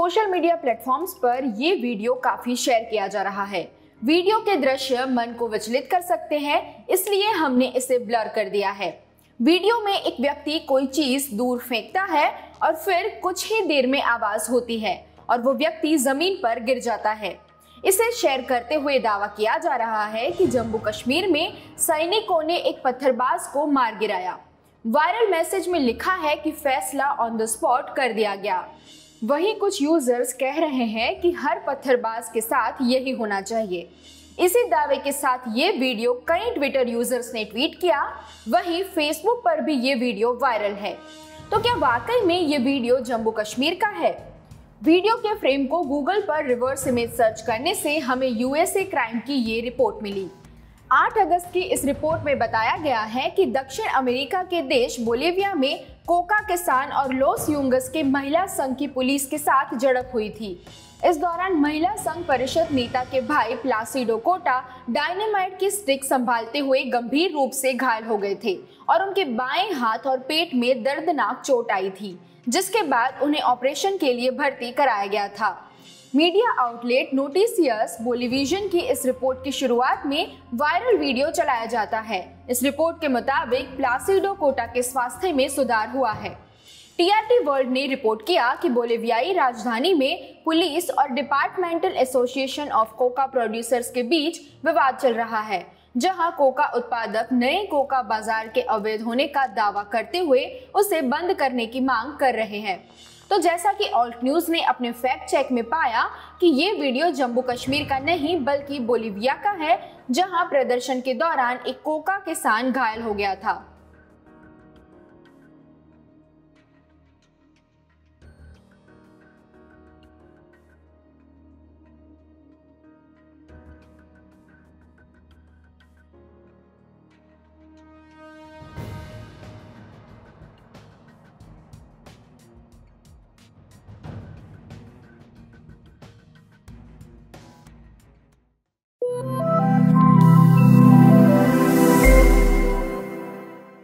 Social media platforms पर ये video काफी शेयर किया जा रहा है। वीडियो के दृश्य मन को विचलित कर सकते हैं, इसलिए हमने इसे ब्लर कर दिया है। वीडियो में एक व्यक्ति कोई चीज दूर फेंकता है और फिर कुछ ही देर में आवाज होती है और वो व्यक्ति जमीन पर गिर जाता है। इसे शेयर करते हुए दावा किया जा रहा है कि जम्मू कश्मीर में सैनिकों ने एक पत्थरबाज को मार गिराया। वायरल मैसेज में लिखा है कि फैसला ऑन द स्पॉट कर दिया गया। वहीं कुछ यूजर्स कह रहे हैं कि हर पत्थरबाज के साथ यही होना चाहिए। इसी दावे के साथ ये वीडियो कई ट्विटर यूजर्स ने ट्वीट किया। वहीं फेसबुक पर भी ये वीडियो वायरल है। तो क्या वाकई में ये वीडियो जम्मू कश्मीर का है? वीडियो के फ्रेम को गूगल पर रिवर्स इमेज सर्च करने से हमें यूएसए क्राइम की ये रिपोर्ट मिली। 8 अगस्त की इस रिपोर्ट में बताया गया है कि दक्षिण अमेरिका के देश बोलिविया में कोका किसान और लॉस यूंगस के महिला संघ की पुलिस के साथ झड़प हुई थी। इस दौरान महिला संघ परिषद नेता के भाई प्लासिडो कोटा डायनामाइट की स्टिक संभालते हुए गंभीर रूप से घायल हो गए थे और उनके बाएं हाथ और पेट में दर्दनाक चोट आई थी, जिसके बाद उन्हें ऑपरेशन के लिए भर्ती कराया गया था। मीडिया आउटलेट नोटिसियस बोलिविजन की इस रिपोर्ट की शुरुआत में वायरल वीडियो चलाया जाता है। इस रिपोर्ट के मुताबिक प्लासिडो कोटा के स्वास्थ्य में सुधार हुआ है। टीआरटी वर्ल्ड ने रिपोर्ट किया कि बोलिवियाई राजधानी में पुलिस और departmental association of coca producers के बीच विवाद चल रहा है, जहां कोका उत्पादक नए कोका बाजार के अवैध होने का दावा करते हुए उसे बंद करने की मांग कर रहे हैं। तो जैसा कि ऑल्ट न्यूज ने अपने फैक्ट चेक में पाया कि ये वीडियो जम्मू कश्मीर का नहीं बल्कि बोलिविया का है, जहां प्रदर्शन के दौरान एक कोका किसान घायल हो गया था।